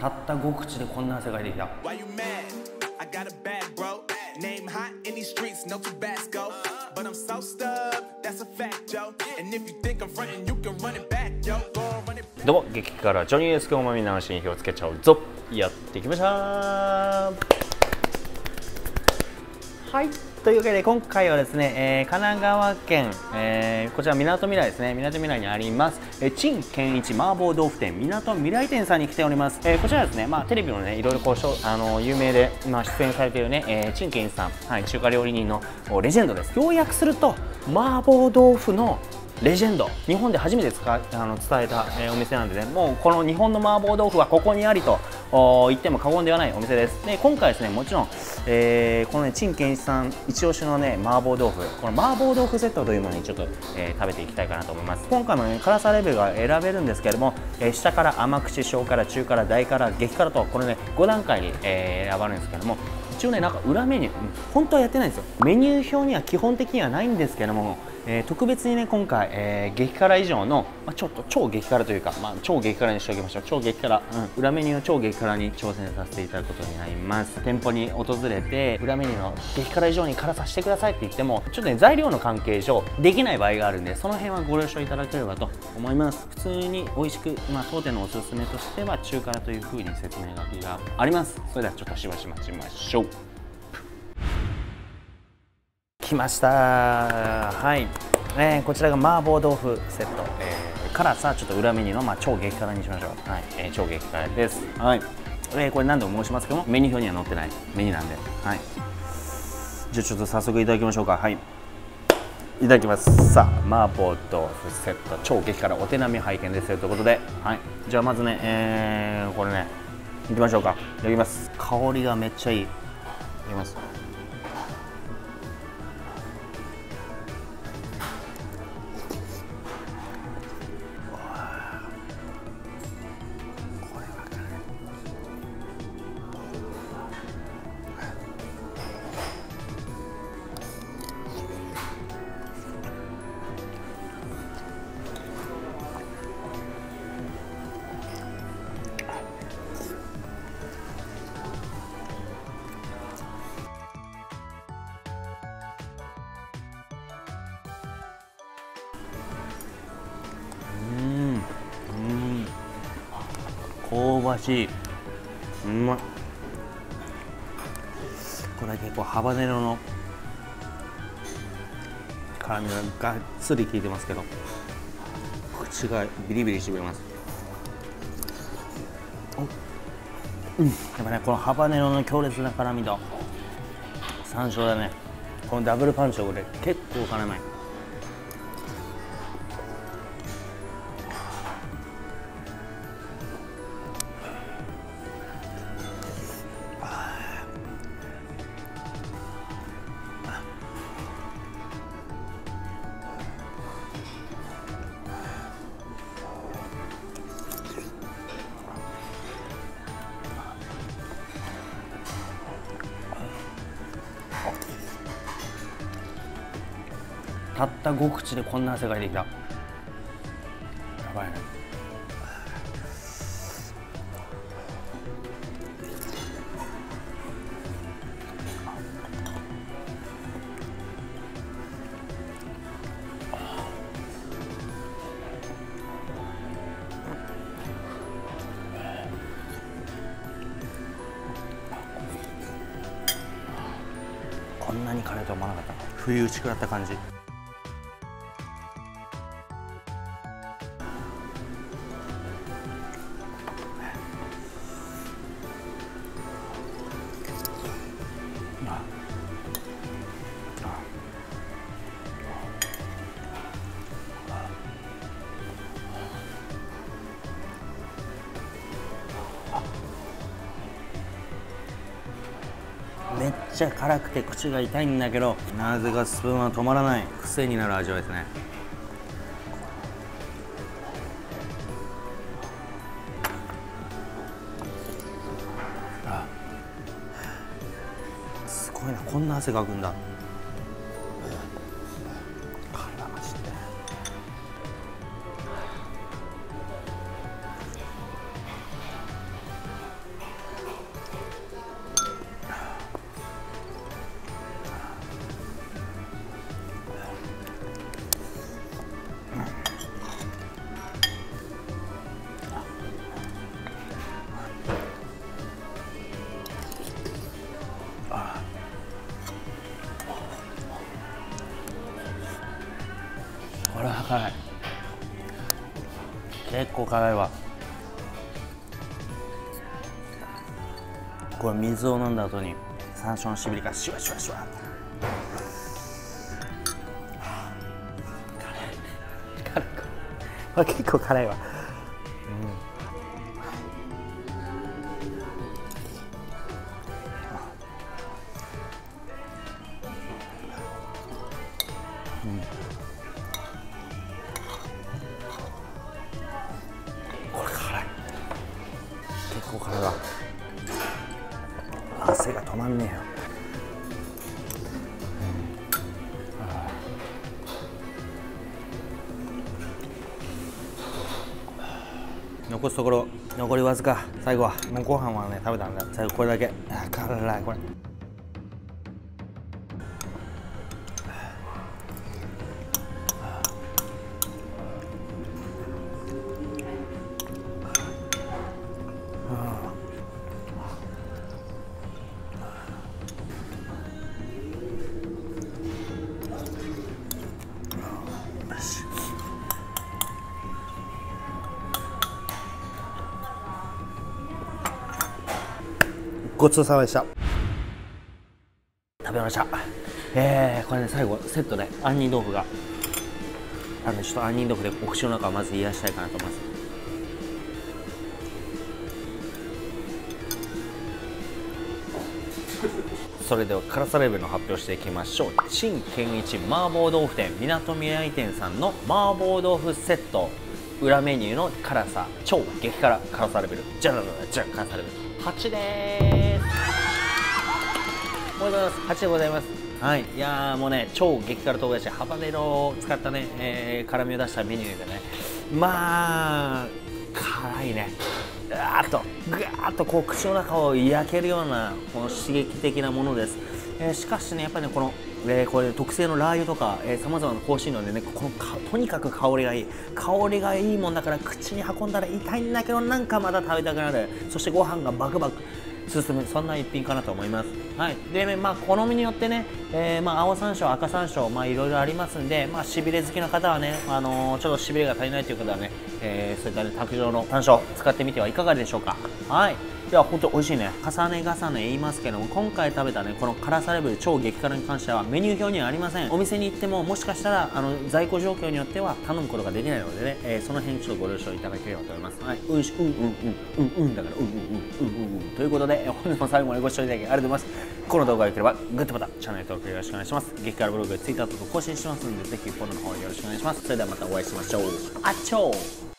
たった5口でこんな汗が出てきた。どうも、激辛ジョニーです。今日もみんなの新火をつけちゃうぞ。やってきました。はい、というわけで今回はですね、神奈川県、こちらみなとみらいですね、みなとみらいにあります、陳健一麻婆豆腐店みなとみらい店さんに来ております。こちらですね、テレビのねいろいろこう有名で、出演されているね、陳健一さん、はい、中華料理人のレジェンドです。要約すると麻婆豆腐のレジェンド、日本で初めて伝えた、お店なんでね、もうこの日本の麻婆豆腐はここにありと言っても過言ではないお店です。で今回ですね、もちろん、このね陳健一さん一押しのね麻婆豆腐、この麻婆豆腐セットというものにちょっと、食べていきたいかなと思います。今回もね辛さレベルが選べるんですけれども、下から甘口、小辛、中辛、大辛、激辛とこれね5段階に、選ばれるんですけれども、一応ねなんか裏メニュー、本当はやってないんですよ。メニュー表には基本的にはないんですけども、特別にね今回、激辛以上の、ちょっと超激辛というか、超激辛にしておきましょう。超激辛、裏メニューの超激辛に挑戦させていただくことになります。店舗に訪れて裏メニューの激辛以上に辛さしてくださいって言っても、ちょっとね材料の関係上できない場合があるんで、その辺はご了承いただければと思います。普通に美味しく、当店のおすすめとしては中辛という風に説明書きがあります。それではちょっとしばし待ちましょう。来ました。はい、こちらが麻婆豆腐セット、辛さちょっと裏メニューの、超激辛にしましょう。はい、超激辛です。はい、これ何度も申しますけどもメニュー表には載ってないメニューなんで、はい、じゃあちょっと早速いただきましょうか。はい、いただきます。さあ麻婆豆腐セット超激辛お手並み拝見ですよということで、はい、じゃあまずね、これねいきましょうか。いただきます。香りがめっちゃいい。いただきます。香ばしい、うまい。これ結構ハバネロの辛みががっつり効いてますけど、口がビリビリしびれます。やっぱねこのハバネロの強烈な辛みと山椒だね、このダブルパンチをこれ結構辛い。たった5口でこんな汗が出てきた。やばいね。こんなに辛いとは思わなかった。不意打ち食らった感じ。めっちゃ辛くて口が痛いんだけど、なぜかスプーンは止まらない。癖になる味わいですね。すごいな、こんな汗かくんだ。 これは辛い。結構辛いわ。これ水を飲んだ後に山椒のしびれがシュワシュワシュワ。辛い。これ結構辛いわ。これ辛い。結構辛いわ。汗が止まんねえよ。残すところ残りわずか。最後はもうご飯はね食べたんだ。最後これだけ。辛いこれ。ごちそうさまでした。食べました。これね最後セットで杏仁豆腐があるんで、ちょっと杏仁豆腐でお口の中をまず癒やしたいかなと思います。それでは辛さレベルの発表していきましょう。陳建一麻婆豆腐店みなとみらい店さんの麻婆豆腐セット、裏メニューの辛さ超激辛辛さレベルじゃららじゃ辛さレベル8でーす。おめでとうございます。8でございます。はい、いやーもうね超激辛唐辛子ハバネロを使ったね、辛みを出したメニューでね、まあ辛いね。ぐわーっとこう口の中を焼けるようなこの刺激的なものです。しかしねやっぱりねこの、これ特製のラー油とかさまざまな香辛料でねこのとにかく香りがいいもんだから口に運んだら痛いんだけどなんかまた食べたくなる。そしてご飯がバクバク進む、そんな一品かなと思います。はい、で、好みによってね、青山椒赤山椒いろいろありますんで、しびれ好きの方はね、ちょっとしびれが足りないという方はね、そういったね卓上の山椒使ってみてはいかがでしょうか。はい、いや本当美味しいね。重ね重ね言いますけども、今回食べたねこの辛さレベル超激辛に関してはメニュー表にはありません。お店に行ってももしかしたら在庫状況によっては頼むことができないのでね、その辺ちょっとご了承いただければと思います。はい、だからということで、本日も最後までご視聴いただきありがとうございます。この動画が良ければグッドボタン、チャンネル登録よろしくお願いします。激辛ブログ、ツイッターと更新しますので、ぜひフォローの方よろしくお願いします。それではまたお会いしましょう。あっちょー。